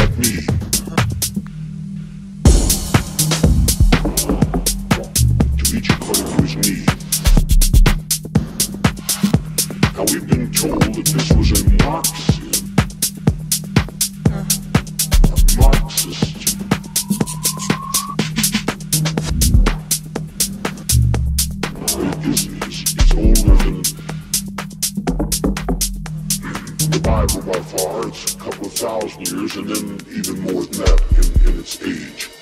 like me. To each according to his need. Now we've been told that this was a Marxism. A Marxist. It's older than the Bible by far. It's a couple of thousand years, and then even more than that in its age.